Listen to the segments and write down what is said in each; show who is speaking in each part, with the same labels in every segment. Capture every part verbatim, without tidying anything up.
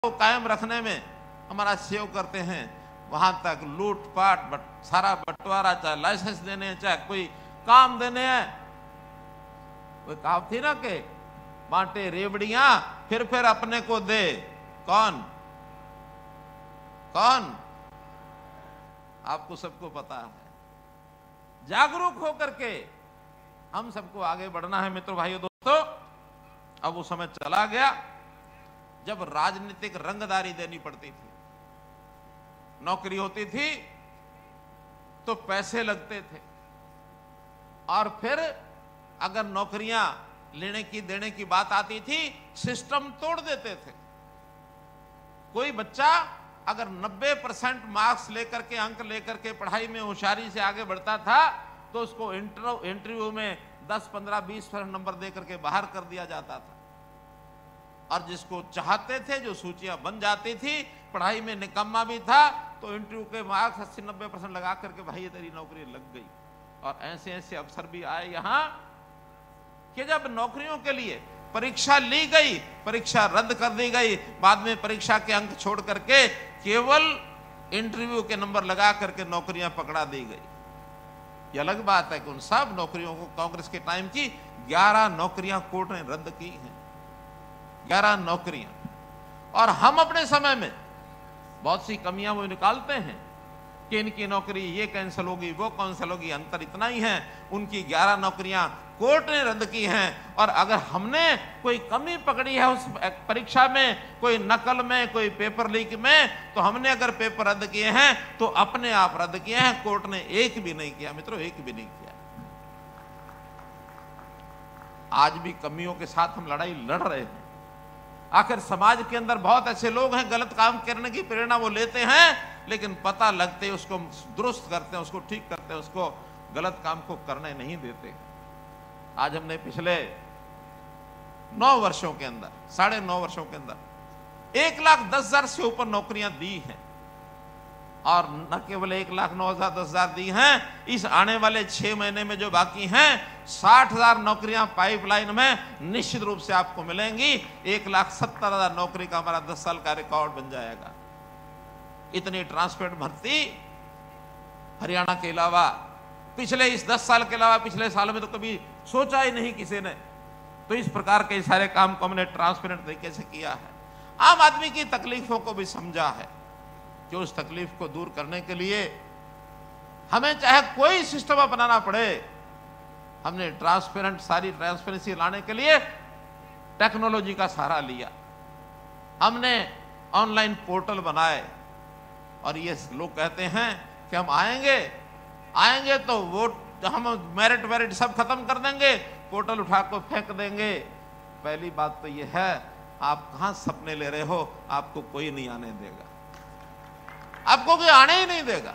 Speaker 1: को कायम रखने में हमारा सहयोग करते हैं, वहां तक लूटपाट बट, सारा बंटवारा, चाहे लाइसेंस देने हैं, चाहे कोई काम देने हैं। कोई कहावत थी ना कि बांटे रेवड़ियां फिर फिर अपने को दे। कौन कौन आपको सबको पता है। जागरूक होकर के हम सबको आगे बढ़ना है मित्रों, भाइयों, दोस्तों। अब वो समय चला गया जब राजनीतिक रंगदारी देनी पड़ती थी। नौकरी होती थी तो पैसे लगते थे, और फिर अगर नौकरियां लेने की देने की बात आती थी, सिस्टम तोड़ देते थे। कोई बच्चा अगर नब्बे परसेंट मार्क्स लेकर के, अंक लेकर के पढ़ाई में होशियारी से आगे बढ़ता था, तो उसको इंटरव्यू में दस, पंद्रह, बीस परसेंट नंबर देकर के बाहर कर दिया जाता था। और जिसको चाहते थे, जो सूचियां बन जाती थी, पढ़ाई में निकम्मा भी था, तो इंटरव्यू के मार्क्स अस्सी नब्बे परसेंट लगा करके भाई तेरी नौकरी लग गई। और ऐसे ऐसे अफसर भी आए यहां कि जब नौकरियों के लिए परीक्षा ली गई, परीक्षा रद्द कर दी गई, बाद में परीक्षा के अंक छोड़ करके केवल इंटरव्यू के नंबर लगा करके नौकरियां पकड़ा दी गई। ये अलग बात है कि उन सब नौकरियों को, कांग्रेस के टाइम की ग्यारह नौकरियां कोर्ट ने रद्द की हैं, ग्यारह नौकरियां। और हम अपने समय में बहुत सी कमियां वो निकालते हैं कि इनकी नौकरी ये कैंसिल होगी, वो कैंसिल होगी। अंतर इतना ही है, उनकी ग्यारह नौकरियां कोर्ट ने रद्द की हैं। और अगर हमने कोई कमी पकड़ी है उस परीक्षा में, कोई नकल में, कोई पेपर लीक में, तो हमने अगर पेपर रद्द किए हैं तो अपने आप रद्द किए हैं, कोर्ट ने एक भी नहीं किया मित्रों, एक भी नहीं किया। आज भी कमियों के साथ हम लड़ाई लड़ रहे हैं। आखिर समाज के अंदर बहुत ऐसे लोग हैं, गलत काम करने की प्रेरणा वो लेते हैं, लेकिन पता लगते उसको दुरुस्त करते हैं, उसको ठीक करते हैं, उसको गलत काम को करने नहीं देते। आज हमने पिछले नौ वर्षों के अंदर, साढ़े नौ वर्षों के अंदर एक लाख दस हजार से ऊपर नौकरियां दी हैं। और न केवल एक लाख नौ हजार दस हजार दी हैं, इस आने वाले छह महीने में जो बाकी हैं, साठ हजार नौकरियां पाइपलाइन में निश्चित रूप से आपको मिलेंगी। एक लाख सत्तर हजार नौकरी का हमारा दस साल का रिकॉर्ड बन जाएगा। इतनी ट्रांसपेरेंट भर्ती हरियाणा के अलावा, पिछले इस दस साल के अलावा पिछले साल में तो कभी सोचा ही नहीं किसी ने। तो इस प्रकार के सारे काम को हमने ट्रांसपेरेंट तरीके से किया है। आम आदमी की तकलीफों को भी समझा है कि उस तकलीफ को दूर करने के लिए हमें चाहे कोई सिस्टम अपनाना पड़े, हमने ट्रांसपेरेंट, सारी ट्रांसपेरेंसी लाने के लिए टेक्नोलॉजी का सहारा लिया। हमने ऑनलाइन पोर्टल बनाए, और ये लोग कहते हैं कि हम आएंगे आएंगे तो वोट, हम मेरिट वेरिट सब खत्म कर देंगे, पोर्टल उठा को फेंक देंगे। पहली बात तो ये है, आप कहां सपने ले रहे हो, आपको कोई नहीं आने देगा, आपको कोई आने ही नहीं देगा।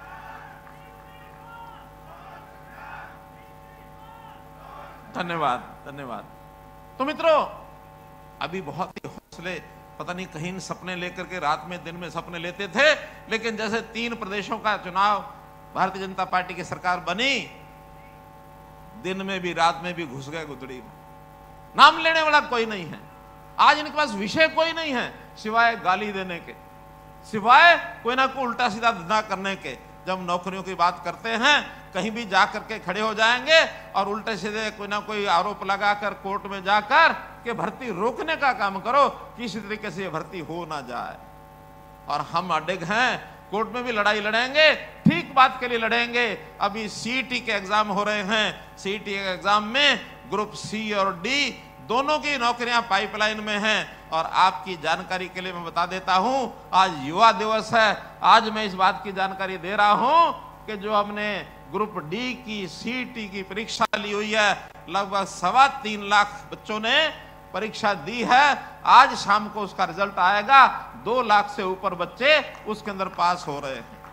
Speaker 1: धन्यवाद, धन्यवाद। तो मित्रों, अभी बहुत ही हौसले, पता नहीं कहीं सपने लेकर के रात में दिन में सपने लेते थे, लेकिन जैसे तीन प्रदेशों का चुनाव, भारतीय जनता पार्टी की सरकार बनी, दिन में भी रात में भी घुस गए गुदड़ी में। नाम लेने वाला कोई नहीं है। आज इनके पास विषय कोई नहीं है सिवाय गाली देने के, सिवाय कोई ना कोई उल्टा सीधा धंधा करने के। जब नौकरियों की बात करते हैं, कहीं भी जाकर के खड़े हो जाएंगे और उल्टे सीधे कोई ना कोई आरोप लगाकर कोर्ट में जाकर कि भर्ती रोकने का काम करो, किसी तरीके से भर्ती हो ना जाए। और हम अडिग हैं, कोर्ट में भी लड़ाई लड़ेंगे, ठीक बात के लिए लड़ेंगे। अभी सीईटी के एग्जाम हो रहे हैं, सीईटी के एग्जाम में ग्रुप सी और डी दोनों की नौकरियां पाइपलाइन में हैं। और आपकी जानकारी के लिए मैं बता देता हूं, आज युवा दिवस है, आज मैं इस बात की जानकारी दे रहा हूं कि जो हमने ग्रुप डी की सीईटी की परीक्षा ली हुई है, लगभग सवा तीन लाख बच्चों ने परीक्षा दी है। आज शाम को उसका रिजल्ट आएगा, दो लाख से ऊपर बच्चे उसके अंदर पास हो रहे हैं।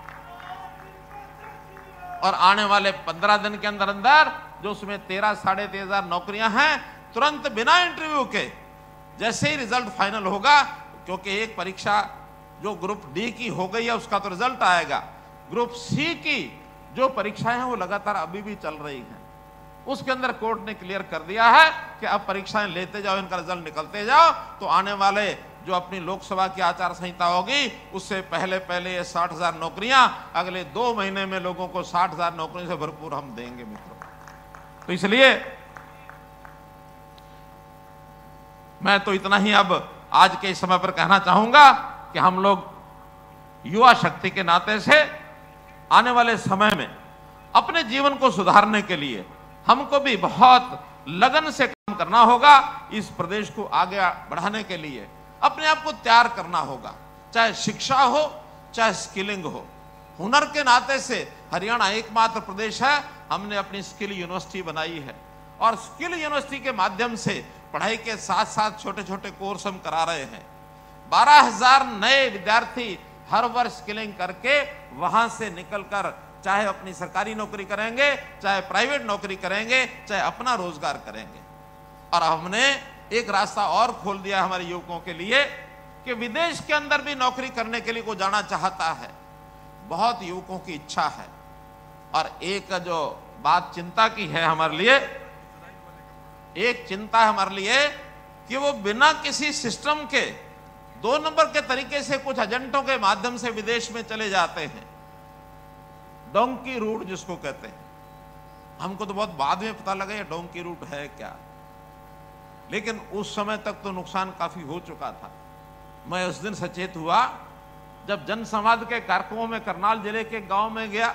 Speaker 1: और आने वाले पंद्रह दिन के अंदर अंदर जो उसमें तेरह साढ़े तेरह हजार नौकरियां हैं, तुरंत बिना इंटरव्यू के जैसे ही रिजल्ट फाइनल होगा, क्योंकि एक परीक्षा जो ग्रुप डी की हो गई है उसका तो रिजल्ट आएगा, ग्रुप सी की जो परीक्षाएं हैं वो लगातार अभी भी चल रही हैं, उसके अंदर कोर्ट ने क्लियर कर दिया है कि अब परीक्षाएं लेते जाओ, इनका रिजल्ट निकलते जाओ, तो आने वाले जो अपनी लोकसभा की आचार संहिता होगी उससे पहले पहले ये साठ हजार नौकरियां अगले दो महीने में लोगों को साठ हजार नौकरियों से भरपूर हम देंगे मित्रों। तो इसलिए मैं तो इतना ही अब आज के इस समय पर कहना चाहूंगा कि हम लोग युवा शक्ति के नाते से आने वाले समय में अपने जीवन को सुधारने के लिए हमको भी बहुत लगन से काम करना होगा। इस प्रदेश को आगे बढ़ाने के लिए अपने आप को तैयार करना होगा, चाहे शिक्षा हो चाहे स्किलिंग हो। हुनर के नाते से हरियाणा एकमात्र प्रदेश है, हमने अपनी स्किल यूनिवर्सिटी बनाई है और स्किल यूनिवर्सिटी के माध्यम से पढ़ाई के साथ साथ छोटे छोटे कोर्स हम करा रहे हैं। बारह हजार नए विद्यार्थी हर वर्ष स्किलिंग करके वहां से निकलकर चाहे अपनी सरकारी नौकरी करेंगे, चाहे प्राइवेट नौकरी करेंगे, चाहे अपना रोजगार करेंगे। और हमने एक रास्ता और खोल दिया हमारे युवकों के लिए कि विदेश के अंदर भी नौकरी करने के लिए कोई जाना चाहता है, बहुत युवकों की इच्छा है। और एक जो बात चिंता की है हमारे लिए, एक चिंता है हमारे लिए कि वो बिना किसी सिस्टम के दो नंबर के तरीके से कुछ एजेंटों के माध्यम से विदेश में चले जाते हैं, डोंकी रूट जिसको कहते हैं। हमको तो बहुत बाद में पता लगा ये डोंकी रूट है क्या, लेकिन उस समय तक तो नुकसान काफी हो चुका था। मैं उस दिन सचेत हुआ जब जन संवाद के कार्यक्रमों में करनाल जिले के गांव में गया।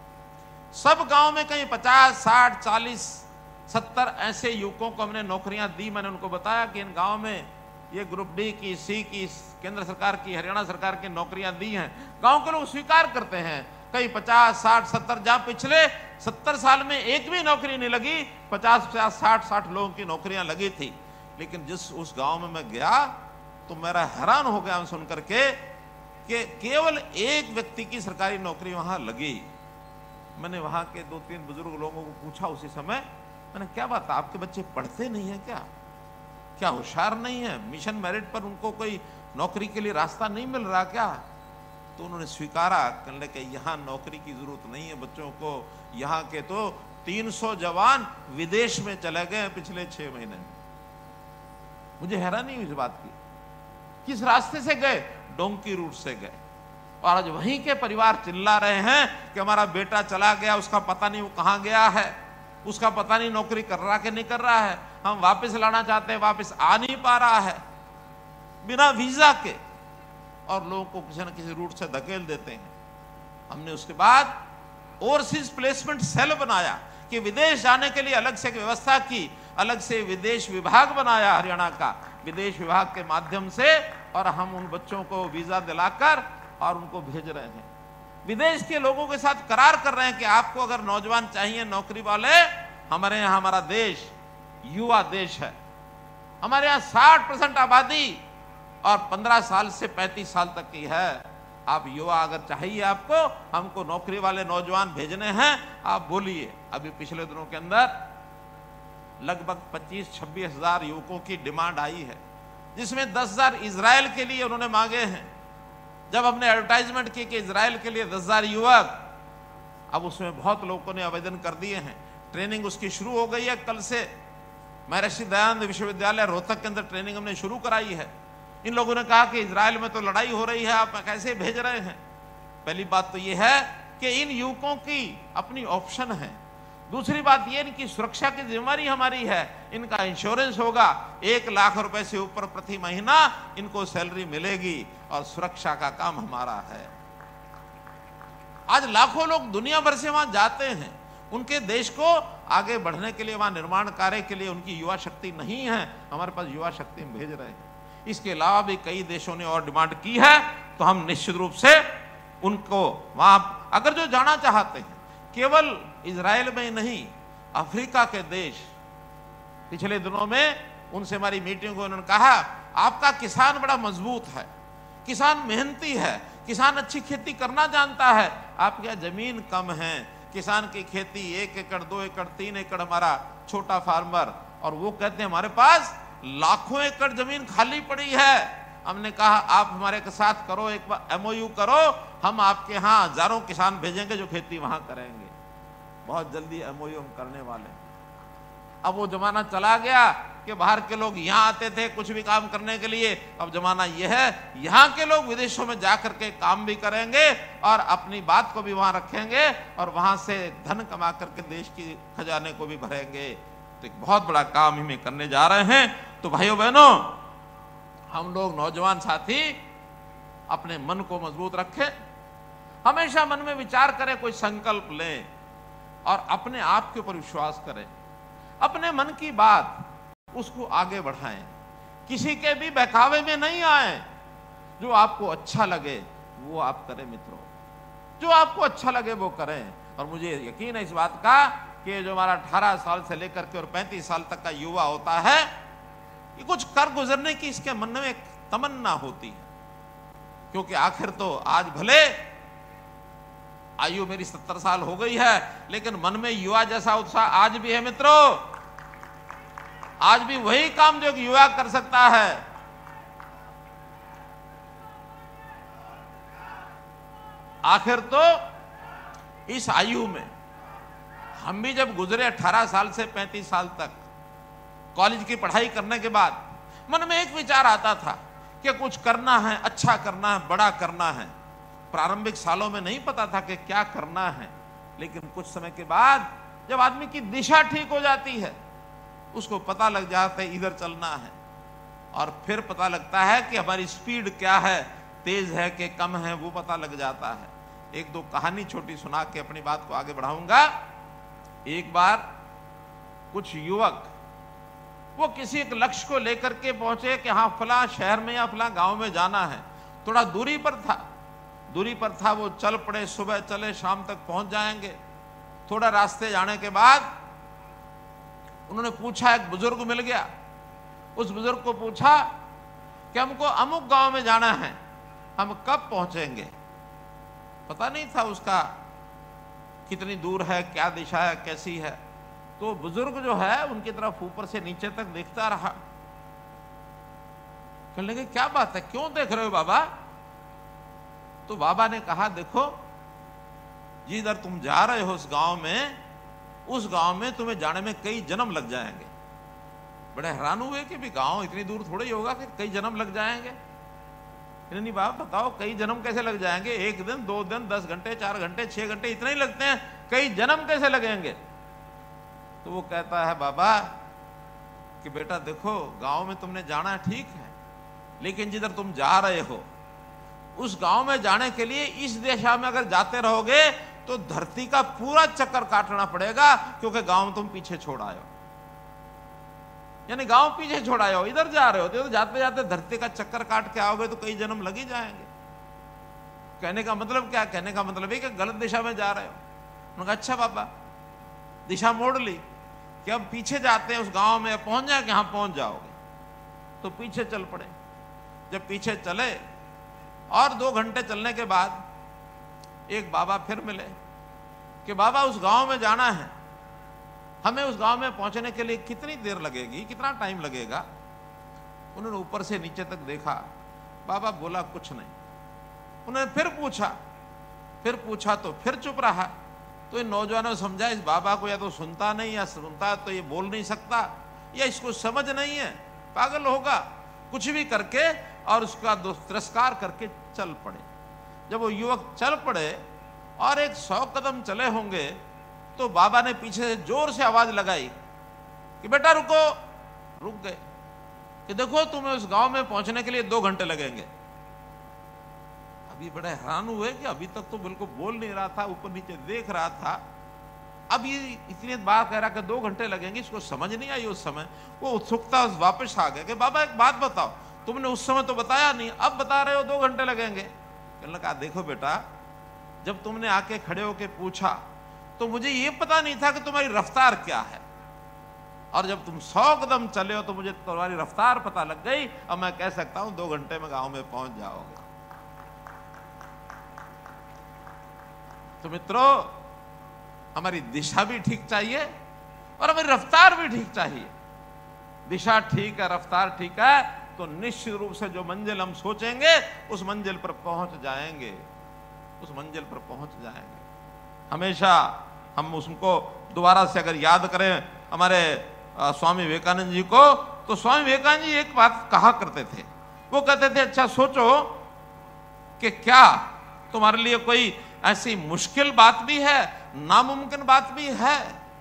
Speaker 1: सब गांव में कहीं पचास साठ चालीस सत्तर ऐसे युवकों को हमने नौकरियां दी। मैंने उनको बताया कि इन गांव में ये ग्रुप डी की, सी की, केंद्र सरकार की, हरियाणा सरकार की नौकरियां दी हैं। गांव के लोग स्वीकार करते हैं। कई पचास साठ सत्तर, जहां पिछले सत्तर साल में एक भी नौकरी नहीं लगी, पचास पचास साठ साठ लोगों की नौकरियां लगी थी। लेकिन जिस उस गांव में मैं गया तो मेरा हैरान हो गया सुन करके कि केवल एक व्यक्ति की सरकारी नौकरी वहां लगी। मैंने वहां के दो तीन बुजुर्ग लोगों को पूछा उसी समय, मैंने क्या बात, आपके बच्चे पढ़ते नहीं है क्या, क्या होशियार नहीं है, मिशन मेरिट पर उनको कोई नौकरी के लिए रास्ता नहीं मिल रहा क्या? तो उन्होंने स्वीकारा, कहने लगे यहाँ नौकरी की जरूरत नहीं है बच्चों को, यहाँ के तो तीन सौ जवान विदेश में चले गए पिछले छह महीने में। मुझे हैरानी हुई इस बात की, किस रास्ते से गए? डोंकी रूट से गए। और आज वहीं के परिवार चिल्ला रहे हैं कि हमारा बेटा चला गया, उसका पता नहीं वो कहां गया है, उसका पता नहीं नौकरी कर रहा कि नहीं कर रहा है, हम वापस लाना चाहते हैं, वापस आ नहीं पा रहा है बिना वीजा के, और लोगों को किसी न किसी रूट से धकेल देते हैं। हमने उसके बाद ओवरसीज प्लेसमेंट सेल बनाया कि विदेश जाने के लिए अलग से व्यवस्था की, अलग से विदेश विभाग बनाया हरियाणा का, विदेश विभाग के माध्यम से, और हम उन बच्चों को वीजा दिलाकर और उनको भेज रहे हैं। विदेश के लोगों के साथ करार कर रहे हैं कि आपको अगर नौजवान चाहिए, नौकरी वाले, हमारे यहाँ, हमारा देश युवा देश है, हमारे यहाँ साठ परसेंट आबादी और पंद्रह साल से पैंतीस साल तक की है। आप युवा अगर चाहिए, आपको हमको नौकरी वाले नौजवान भेजने हैं, आप बोलिए। अभी पिछले दिनों के अंदर लगभग पच्चीस छब्बीस हजार युवकों की डिमांड आई है, जिसमें दस हजार इजराइल के लिए उन्होंने मांगे हैं। जब हमने एडवर्टाइजमेंट की कि इजराइल के लिए दस हजार युवक, अब उसमें बहुत लोगों ने आवेदन कर दिए हैं। ट्रेनिंग उसकी शुरू हो गई है कल से। महर्षि दयानंद विश्वविद्यालय रोहतक के अंदर ट्रेनिंग हमने शुरू कराई है। इन लोगों ने कहा कि इजराइल में तो लड़ाई हो रही है, आप कैसे भेज रहे हैं? पहली बात तो यह है कि इन युवकों की अपनी ऑप्शन है। दूसरी बात यह, इनकी सुरक्षा की जिम्मेदारी हमारी है। इनका इंश्योरेंस होगा, एक लाख रुपए से ऊपर प्रति महीना इनको सैलरी मिलेगी, और सुरक्षा का काम हमारा है। आज लाखों लोग दुनिया भर से वहां जाते हैं, उनके देश को आगे बढ़ने के लिए, वहां निर्माण कार्य के लिए उनकी युवा शक्ति नहीं है, हमारे पास युवा शक्ति हम भेज रहे हैं। इसके अलावा भी कई देशों ने और डिमांड की है, तो हम निश्चित रूप से उनको वहां अगर जो जाना चाहते हैं, केवल इजराइल में नहीं, अफ्रीका के देश, पिछले दिनों में उनसे हमारी मीटिंग को उन्होंने कहा, आपका किसान बड़ा मजबूत है, किसान मेहनती है, किसान अच्छी खेती करना जानता है, आपके यहाँ जमीन कम है, किसान की खेती एक एकड़ दो एकड़ तीन एकड़, हमारा छोटा फार्मर, और वो कहते हैं हमारे पास लाखों एकड़ जमीन खाली पड़ी है। हमने कहा आप हमारे के साथ करो, एक बार एमओयू करो, हम आपके यहाँ हजारों किसान भेजेंगे जो खेती वहां करेंगे। बहुत जल्दी एमओयू हम करने वाले। अब वो जमाना चला गया कि बाहर के लोग यहाँ आते थे कुछ भी काम करने के लिए। अब जमाना यह है, यहाँ के लोग विदेशों में जाकर के काम भी करेंगे और अपनी बात को भी वहाँ रखेंगे और वहाँ से धन कमा करके देश की खजाने को भी भरेंगे। तो एक बहुत बड़ा काम ही में करने जा रहे हैं। तो भाइयों बहनों, हम लोग नौजवान साथी अपने मन को मजबूत रखें, हमेशा मन में विचार करें, कोई संकल्प लें और अपने आप के ऊपर विश्वास करें, अपने मन की बात उसको आगे बढ़ाएं, किसी के भी बहकावे में नहीं आए। जो आपको अच्छा लगे वो आप करें मित्रों, जो आपको अच्छा लगे वो करें। और मुझे यकीन है इस बात का कि जो हमारा अठारह साल से लेकर के और पैंतीस साल तक का युवा होता है, ये कुछ कर गुजरने की इसके मन में एक तमन्ना होती है। क्योंकि आखिर तो आज भले आयु मेरी सत्तर साल हो गई है, लेकिन मन में युवा जैसा उत्साह आज भी है मित्रों। आज भी वही काम जो युवा कर सकता है। आखिर तो इस आयु में हम भी जब गुजरे अठारह साल से पैंतीस साल तक कॉलेज की पढ़ाई करने के बाद मन में एक विचार आता था कि कुछ करना है, अच्छा करना है, बड़ा करना है। प्रारंभिक सालों में नहीं पता था कि क्या करना है, लेकिन कुछ समय के बाद जब आदमी की दिशा ठीक हो जाती है, उसको पता लग जाता है इधर चलना है। और फिर पता लगता है कि हमारी स्पीड क्या है, तेज है कि कम है, वो पता लग जाता है। एक दो कहानी छोटी सुना के अपनी बात को आगे बढ़ाऊंगा। एक बार कुछ युवक वो किसी एक लक्ष्य को लेकर के पहुंचे कि हाँ फला शहर में या फला गांव में जाना है। थोड़ा दूरी पर था दूरी पर था वो चल पड़े, सुबह चले शाम तक पहुंच जाएंगे। थोड़ा रास्ते जाने के बाद उन्होंने पूछा, एक बुजुर्ग मिल गया। उस बुजुर्ग को पूछा कि हमको अमुक गांव में जाना है, हम कब पहुंचेंगे। पता नहीं था उसका कितनी दूर है, क्या दिशा है, कैसी है। तो बुजुर्ग जो है उनकी तरफ ऊपर से नीचे तक देखता रहा। कहने लगे क्या बात है, क्यों देख रहे हो बाबा। तो बाबा ने कहा, देखो जिधर तुम जा रहे हो उस गांव में, उस गांव में तुम्हें जाने में कई जन्म लग जाएंगे। बड़े हैरान हुए कि भी गांव इतनी दूर थोड़ा ही होगा कि कई जन्म लग जाएंगे। नहीं बाबा बताओ कई जन्म कैसे लग जाएंगे, एक दिन, दो दिन, दस घंटे, चार घंटे, छह घंटे इतने ही लगते हैं, कई जन्म कैसे लगेंगे। तो वो कहता है बाबा कि बेटा देखो गांव में तुमने जाना ठीक है, लेकिन जिधर तुम जा रहे हो उस गांव में जाने के लिए इस दिशा में अगर जाते रहोगे तो धरती का पूरा चक्कर काटना पड़ेगा, क्योंकि गांव तुम पीछे छोड़ आए हो। यानी गांव पीछे छोड़ आए हो, इधर जा रहे हो तो जाते जाते धरती का चक्कर काट के आओगे तो कई जन्म लग ही जाएंगे। कहने का मतलब क्या, कहने का मतलब है कि गलत दिशा में जा रहे हो। उन्होंने कहा अच्छा बाबा, दिशा मोड़ ली कि अब पीछे जाते हैं, उस गांव में पहुंच जाए कि हाँ पहुंच जाओगे। तो पीछे चल पड़े। जब पीछे चले और दो घंटे चलने के बाद एक बाबा फिर मिले कि बाबा उस गांव में जाना है, हमें उस गांव में पहुंचने के लिए कितनी देर लगेगी, कितना टाइम लगेगा। उन्होंने ऊपर से नीचे तक देखा, बाबा बोला कुछ नहीं। उन्होंने फिर पूछा फिर पूछा तो फिर चुप रहा। तो इन नौजवानों ने समझा इस बाबा को या तो सुनता नहीं, या सुनता तो ये बोल नहीं सकता, या इसको समझ नहीं है, पागल होगा। कुछ भी करके और उसका तिरस्कार करके चल पड़े। जब वो युवक चल पड़े और एक सौ कदम चले होंगे तो बाबा ने पीछे से जोर से आवाज लगाई कि बेटा रुको। रुक गए कि देखो तुम्हें उस गांव में पहुंचने के लिए दो घंटे लगेंगे। अभी बड़े हैरान हुए कि अभी तक तो बिल्कुल बोल नहीं रहा था, ऊपर नीचे देख रहा था, अब ये इतनी बार कह रहा कि दो घंटे लगेंगे, इसको समझ नहीं आई। उस समय वो उत्सुकता वापस आ गए कि बाबा एक बात बताओ, तुमने उस समय तो बताया नहीं, अब बता रहे हो दो घंटे लगेंगे। कहने लगा देखो बेटा, जब तुमने आके खड़े होके पूछा तो मुझे ये पता नहीं था कि तुम्हारी रफ्तार क्या है, और जब तुम सौ कदम चले हो तो मुझे तुम्हारी रफ्तार पता लग गई। अब मैं कह सकता हूं दो घंटे में गांव में पहुंच जाओगे। तो मित्रों, हमारी दिशा भी ठीक चाहिए और हमारी रफ्तार भी ठीक चाहिए। दिशा ठीक है, रफ्तार ठीक है, तो निश्चित रूप से जो मंजिल हम सोचेंगे उस मंजिल पर पहुंच जाएंगे, उस मंजिल पर पहुंच जाएंगे। हमेशा हम उसको दोबारा से अगर याद करें हमारे स्वामी विवेकानंद जी को, तो स्वामी विवेकानंद जी एक बात कहा करते थे, वो कहते थे अच्छा सोचो कि क्या तुम्हारे लिए कोई ऐसी मुश्किल बात भी है, नामुमकिन बात भी है,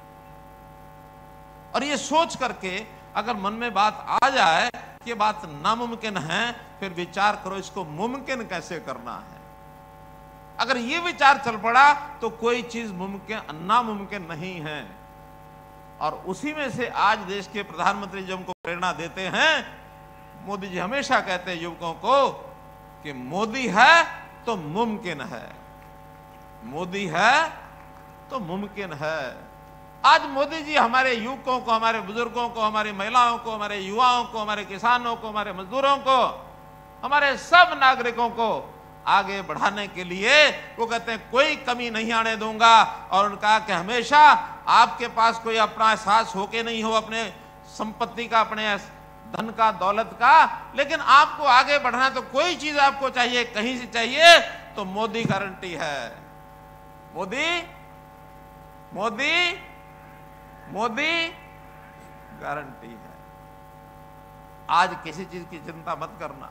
Speaker 1: और ये सोच करके अगर मन में बात आ जाए कि बात नामुमकिन है, फिर विचार करो इसको मुमकिन कैसे करना है। अगर ये विचार चल पड़ा तो कोई चीज मुमकिन नामुमकिन नहीं है। और उसी में से आज देश के प्रधानमंत्री जो हमको प्रेरणा देते हैं, मोदी जी हमेशा कहते हैं युवकों को कि मोदी है तो मुमकिन है, मोदी है तो मुमकिन है। आज मोदी जी हमारे युवकों को, हमारे बुजुर्गों को, हमारी महिलाओं को, हमारे युवाओं को, हमारे किसानों को, हमारे मजदूरों को, हमारे सब नागरिकों को आगे बढ़ाने के लिए वो कहते हैं कोई कमी नहीं आने दूंगा। और उनका कि हमेशा आपके पास कोई अपना एहसास हो के नहीं हो अपने संपत्ति का, अपने धन का, दौलत का, लेकिन आपको आगे बढ़ना तो कोई चीज आपको चाहिए, कहीं से चाहिए तो मोदी गारंटी है। मोदी मोदी मोदी गारंटी है। आज किसी चीज की चिंता मत करना।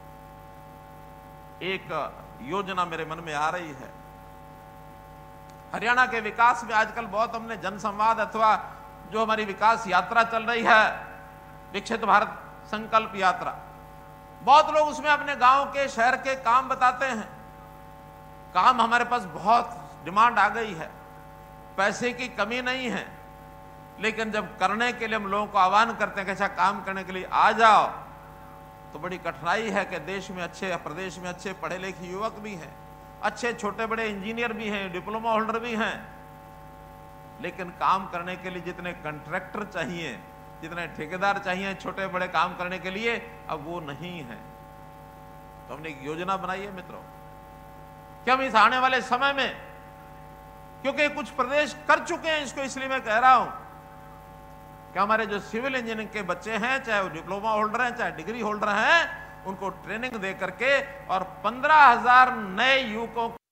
Speaker 1: एक योजना मेरे मन में आ रही है, हरियाणा के विकास में आजकल बहुत हमने जनसंवाद अथवा जो हमारी विकास यात्रा चल रही है, विकसित भारत संकल्प यात्रा, बहुत लोग उसमें अपने गांव के, शहर के काम बताते हैं। काम हमारे पास बहुत डिमांड आ गई है, पैसे की कमी नहीं है, लेकिन जब करने के लिए हम लोगों को आह्वान करते हैं कि अच्छा काम करने के लिए आ जाओ, तो बड़ी कठिनाई है कि देश में अच्छे, प्रदेश में अच्छे पढ़े लिखे युवक भी हैं, अच्छे छोटे बड़े इंजीनियर भी हैं, डिप्लोमा होल्डर भी हैं, लेकिन काम करने के लिए जितने कॉन्ट्रैक्टर चाहिए, जितने ठेकेदार चाहिए छोटे बड़े काम करने के लिए, अब वो नहीं है। तो हमने एक योजना बनाई है मित्रों कि हम इस आने वाले समय में, क्योंकि कुछ प्रदेश कर चुके हैं इसको, इसलिए मैं कह रहा हूं कि हमारे जो सिविल इंजीनियरिंग के बच्चे हैं, चाहे वो डिप्लोमा होल्डर हैं, चाहे डिग्री होल्डर हैं, उनको ट्रेनिंग दे करके और पंद्रह हजार नए युवकों